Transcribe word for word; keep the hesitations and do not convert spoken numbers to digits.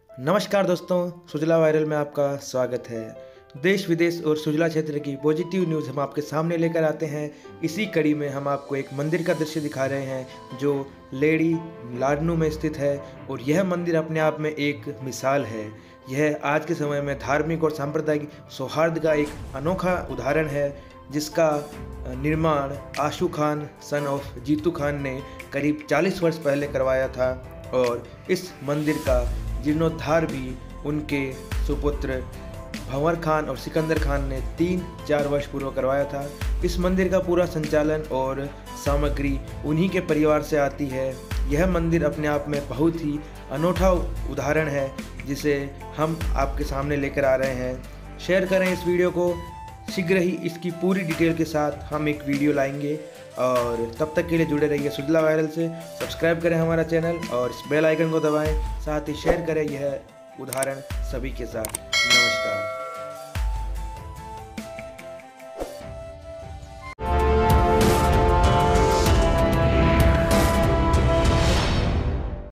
नमस्कार दोस्तों, सुजला वायरल में आपका स्वागत है। देश विदेश और सुजला क्षेत्र की पॉजिटिव न्यूज़ हम आपके सामने लेकर आते हैं। इसी कड़ी में हम आपको एक मंदिर का दृश्य दिखा रहे हैं जो लेडी लाडनू में स्थित है और यह मंदिर अपने आप में एक मिसाल है। यह आज के समय में धार्मिक और सांप्रदायिक सौहार्द का एक अनोखा उदाहरण है, जिसका निर्माण आशू खान सन ऑफ जीतू खान ने करीब चालीस वर्ष पहले करवाया था और इस मंदिर का जीर्णोद्धार भी उनके सुपुत्र भंवर खान और सिकंदर खान ने तीन चार वर्ष पूर्व करवाया था। इस मंदिर का पूरा संचालन और सामग्री उन्हीं के परिवार से आती है। यह मंदिर अपने आप में बहुत ही अनोखा उदाहरण है, जिसे हम आपके सामने लेकर आ रहे हैं। शेयर करें इस वीडियो को। शीघ्र ही इसकी पूरी डिटेल के साथ हम एक वीडियो लाएंगे और तब तक के लिए जुड़े रहिए सुजला वायरल से। सब्सक्राइब करें हमारा चैनल और इस बेल आइकन को दबाएं, साथ ही शेयर करें यह उदाहरण सभी के साथ। नमस्कार।